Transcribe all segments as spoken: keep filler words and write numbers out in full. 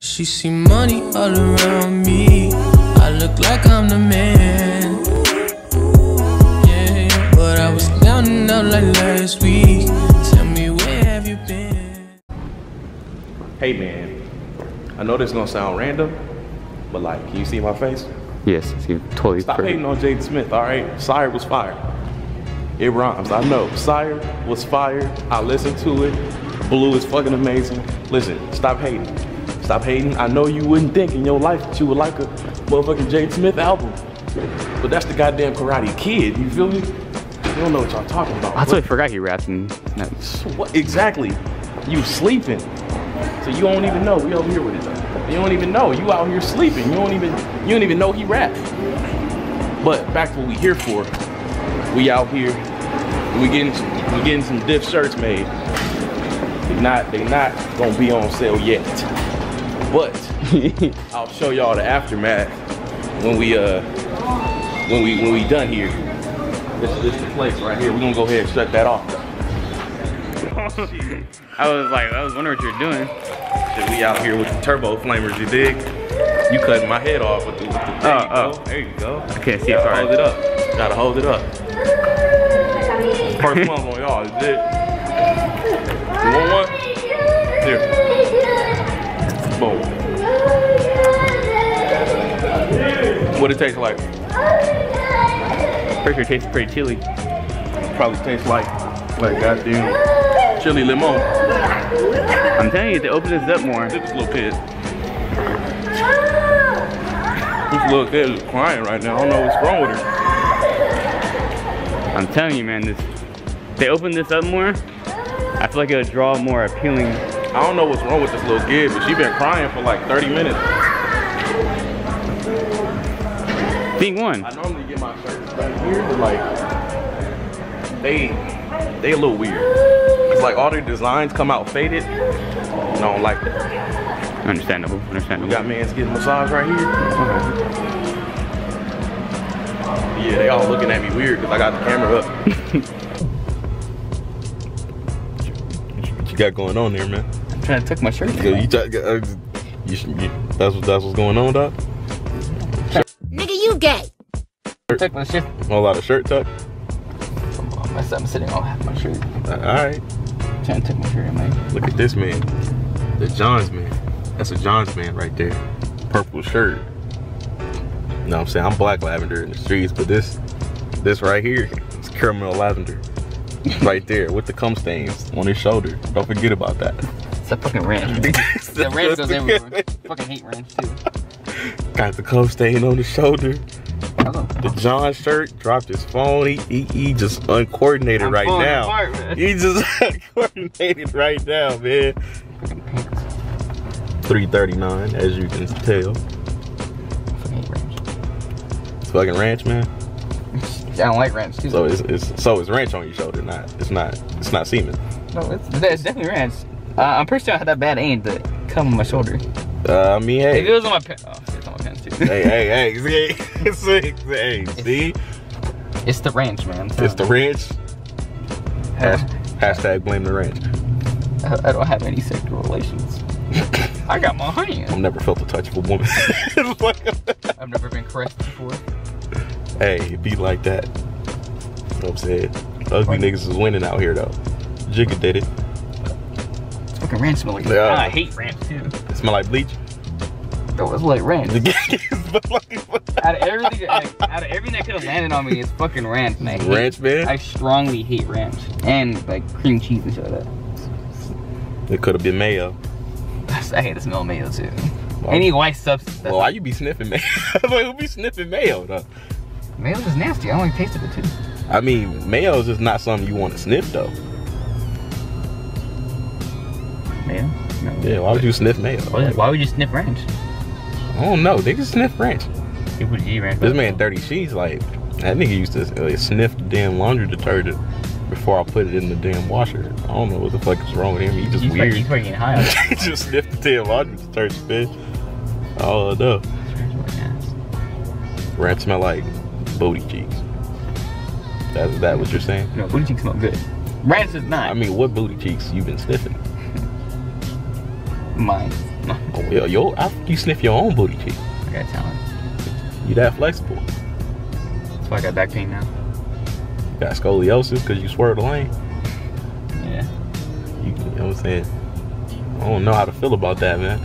She see money all around me. I look like I'm the man. Yeah, but I was down and out like last week. Tell me, where have you been? Hey man, I know this is gonna sound random, but like, can you see my face? Yes, you totally. Stop hating on Jaden Smith, all right? Sire was fire. It rhymes, I know. Sire was fire. I listened to it. Blue is fucking amazing. Listen, stop hating. Stop hating. I know you wouldn't think in your life that you would like a motherfucking Jaden Smith album, but that's the goddamn Karate Kid. You feel me? You don't know what y'all talking about. I totally forgot he rapped in that. What exactly? You sleeping? So you don't even know. We over here with it though. You don't even know. You out here sleeping. You don't even. You don't even know he rapped. But back to what we here for. We out here. We getting. We getting some diff shirts made. They not. They not gonna be on sale yet. But I'll show y'all the aftermath when we uh when we when we done here. This this the place right here. We're gonna go ahead and shut that off. I was like, I was wondering what you're doing. We out here with the turbo flamers, you dig? You cutting my head off with the, with the there oh, you oh. go. There you go. I can't see it. Gotta Sorry. hold it up. Gotta hold it up. First one on y'all, is it? You want one? Here. Boom. What it taste like? Pretty sure it tastes pretty chilly. Probably tastes like like goddamn chili limon. I'm telling you, to open this up more. Look at this little kid. This little kid is crying right now. I don't know what's wrong with her. I'm telling you, man, this. They open this up more. I feel like it would draw more appealing. I don't know what's wrong with this little kid, but she been crying for like thirty minutes. Being one. I normally get my shirts right here, but like they they a little weird. It's like all their designs come out faded. I don't like that. Understandable. Understandable. We got man's getting massage right here. Yeah, they all looking at me weird because I got the camera up. What you got going on there, man? I'm trying to tuck my shirt. You, you, uh, you, you, that's what that's what's going on, dog. Nigga, you gay. Tuck my shirt. A whole lot of shirt tuck. I'm sitting on half my shirt. All right. Trying to tuck my shirt in, man. Look at this man, the Johns man. That's a Johns man right there. Purple shirt. You know what I'm saying? I'm black lavender in the streets, but this, this right here is caramel lavender. Right there with the cum stains on his shoulder. Don't forget about that. It's a fucking ranch. The ranch goes everywhere. Fucking hate ranch too. Got the cum stain on his shoulder. Hello. The John shirt dropped his phone. He, he, he just uncoordinated I'm right now. Apart, man. He just uncoordinated right now, man. Fucking pants. three thirty-nine, as you can tell. Fucking hate ranch. It's fucking ranch, man. I don't like ranch too. So it's, it's so it's ranch on your shoulder, not it's not it's not semen. No, it's, it's definitely ranch. Uh, I'm pretty sure I had that bad aim to come on my shoulder. Uh, I mean, hey. If it was on my pants, oh, it's on my pants too. hey, hey, hey, see, see, hey, see? It's the ranch, man. It's the ranch. Uh, Hashtag blame the ranch. I, I don't have any sexual relations. I got my hand. I've never felt the touch of a woman. I've never been caressed before. Hey, it be like that. You know what I'm saying? Ugly niggas is winning out here though. Jigga did it. It's fucking ranch smell like Yeah. I hate ranch too. It smell like bleach. That was like ranch. Out out of everything, like, out of everything that could have landed on me, it's fucking ranch. And I hate, ranch, man. I strongly hate ranch and like cream cheese and shit like that. It could have been mayo. I hate the smell of mayo too. Well, any white substance. Well, why you be sniffing mayo? Who be sniffing mayo though? Mayo's just nasty. I only tasted it too. I mean, mayo is just not something you want to sniff though. Mayo? No. Yeah, why would you sniff mayo? Why, why would you sniff ranch? I don't know. Niggas sniff ranch. People eat ranch. This man Dirty Sheets, like, that nigga used to like, sniff the damn laundry detergent before I put it in the damn washer. I don't know what the fuck is wrong with him. He just he's weird. He's probably getting high on it. He just sniffed the damn laundry detergent, bitch. Oh no. Ranch smell like booty cheeks. That's that what you're saying? No, booty cheeks smell good. Ranch is not. I mean, what booty cheeks you been sniffing? Mine. No. Oh, yo, yo, I think you sniff your own booty cheek. I got talent. You that flexible. That's why I got back pain now. You got scoliosis because you swerved the lane. Yeah. You, you know what I'm saying? I don't know how to feel about that, man.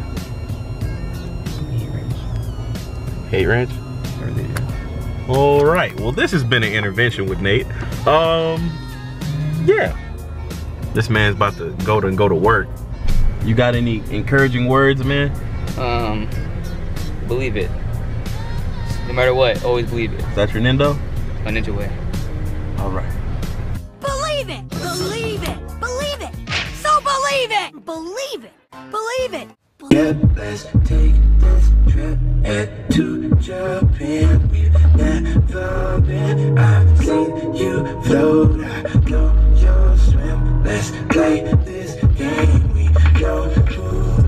Hate wrench? All right, well, this has been an intervention with Nate. Um, yeah. This man's about to go to go to work. You got any encouraging words, man? Um, believe it. No matter what, always believe it. Is that your Nendo? My ninja way. All right. Believe it! Believe it! Believe it! So believe it! Believe it! Believe it! Yeah, let's take this trip head to Japan. We've never been. I've seen you float, I know you'll swim. Let's play this game. We know who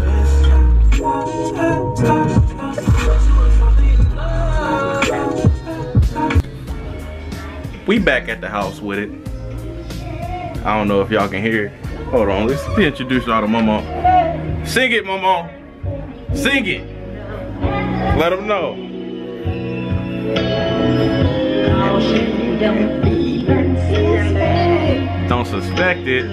is. We back at the house with it. I don't know if y'all can hear it. Hold on, let's introduce y'all to Momo. Sing it, Momo. Sing it. Let them know. Don't suspect it.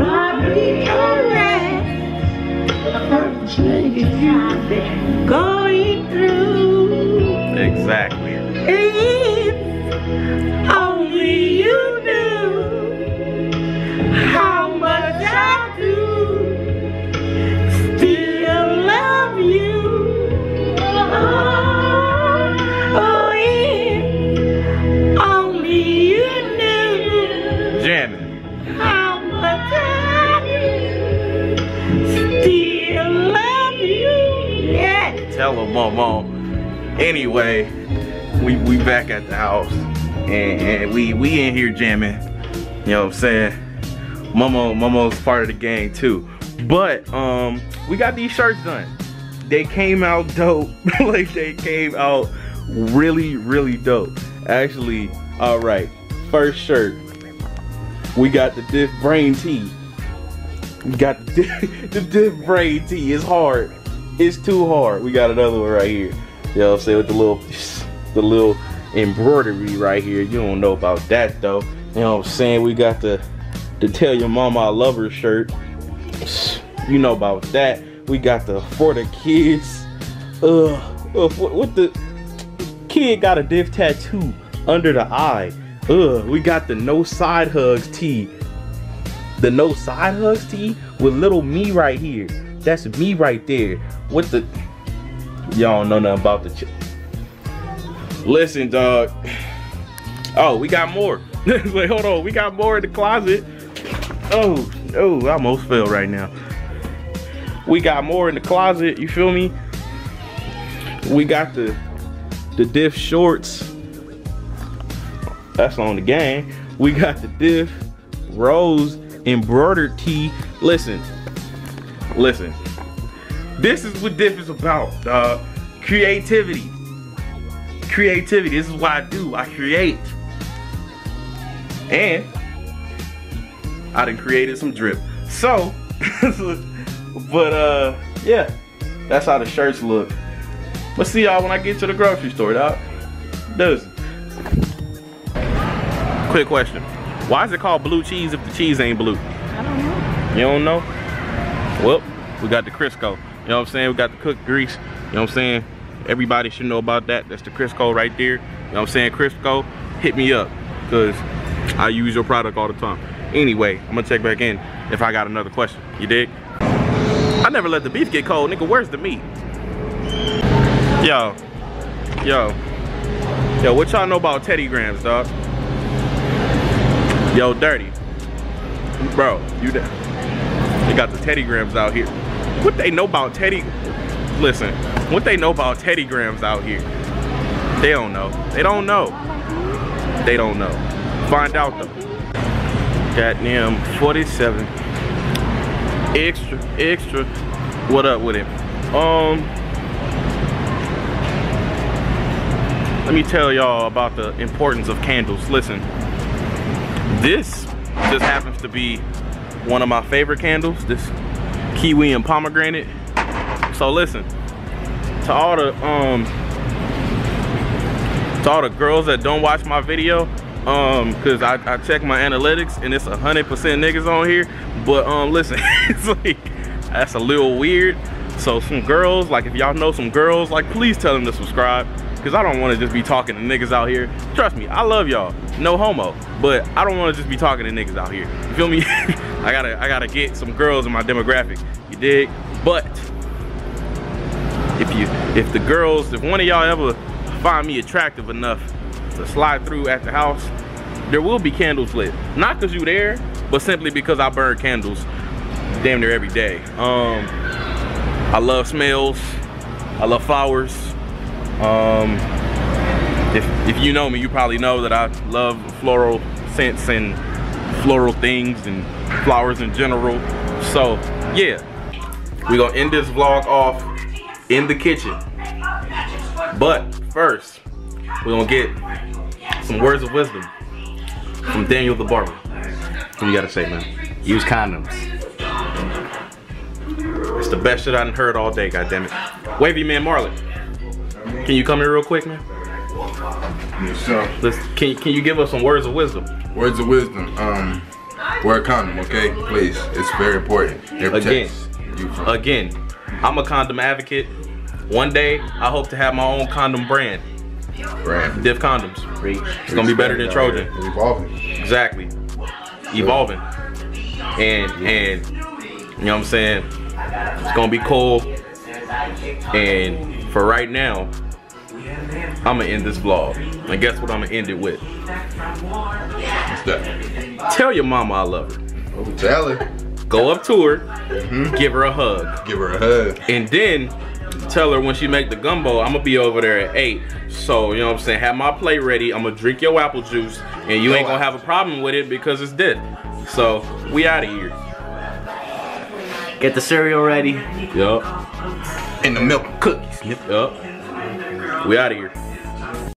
Going through. Exactly. If only you knew how much I do. Still love you. Oh, oh, if only you knew Jamming. how much I do. Still love you. Yeah. Tell them, Momo. Anyway, we we back at the house, and, and we we in here jamming. You know what I'm saying? Momo Momo's part of the gang too. But um, we got these shirts done. They came out dope. Like they came out really really dope. Actually, all right. First shirt, we got the Diff Brain Tee. We got the Diff, the Diff Brain Tee. It's hard. It's too hard. We got another one right here. You know what I'm saying, with the little, the little embroidery right here. You don't know about that though. You know what I'm saying? We got the, the Tell Your Mama I Love Her shirt. You know about that. We got the For the Kids. Uh, what, what the kid got a diff tattoo under the eye. Ugh, we got the No Side Hugs tee. The No Side Hugs tee with little me right here. That's me right there. What the? Y'all don't know nothing about the ch Listen, dog. Oh, we got more. Wait, hold on. We got more in the closet. Oh, oh, I almost fell right now. We got more in the closet. You feel me? We got the the Diff shorts. That's on the gang. We got the Diff Rose embroidered tee. Listen, listen. This is what Diff is about, dog. Creativity. Creativity. This is what I do. I create. And I done created some drip. So, but uh, yeah, that's how the shirts look. But see y'all when I get to the grocery store, dog. Does. Quick question. Why is it called blue cheese if the cheese ain't blue? I don't know. You don't know? Well, we got the Crisco. You know what I'm saying? We got the cooked grease. You know what I'm saying? Everybody should know about that. That's the Crisco right there. You know what I'm saying? Crisco, hit me up. Because I use your product all the time. Anyway, I'm going to check back in if I got another question. You dig? I never let the beef get cold. Nigga, where's the meat? Yo. Yo. Yo, what y'all know about Teddy Grams, dog? Yo, Dirty. Bro, you there. They got the Teddy Grams out here. What they know about Teddy? Listen, what they know about Teddy Grams out here? They don't know. They don't know. They don't know. Find out though. Goddamn forty-seven. Extra, extra. What up with it? Um, let me tell y'all about the importance of candles. Listen, this just happens to be one of my favorite candles. This kiwi and pomegranate. So listen, to all the um, to all the girls that don't watch my video, um, cause I, I check my analytics and it's a hundred percent niggas on here. But um, listen, it's like that's a little weird. So some girls, like if y'all know some girls, like please tell them to subscribe. Cause I don't want to just be talking to niggas out here. Trust me, I love y'all, no homo. But I don't want to just be talking to niggas out here. You feel me? I gotta, I gotta get some girls in my demographic. You dig? But if you, if the girls, if one of y'all ever find me attractive enough to slide through at the house, there will be candles lit. Not cause you there, but simply because I burn candles damn near every day. Um, I love smells. I love flowers. Um, if, if you know me, you probably know that I love floral scents and floral things and flowers in general. So yeah, we're gonna end this vlog off in the kitchen. But first, we're gonna get some words of wisdom from Daniel the Barber. What you gotta say, man? Use condoms. It's the best shit I done heard all day, goddammit. Wavy Man Marlon, can you come here real quick, man? Yes, sir. Let's, can, can you give us some words of wisdom? Words of wisdom. Um, wear a condom, okay? Please. It's very important. It protects you from Again, I'm a condom advocate. One day, I hope to have my own condom brand. brand. Diff Condoms. It's gonna be better than Trojan. It's evolving. Exactly. Evolving. And, and, you know what I'm saying? It's gonna be cool. And for right now, I'm gonna end this vlog. And guess what I'm gonna end it with? What's that? Tell your mama I love her. Oh, tell her. Go up to her, Mm-hmm. give her a hug. Give her a hug. And then tell her when she make the gumbo, I'm gonna be over there at eight. So, you know what I'm saying? Have my plate ready. I'm gonna drink your apple juice. And you ain't gonna have a problem with it because it's dead. So, we out of here. Get the cereal ready. Yup. And the milk cookies. Yup. We out of here.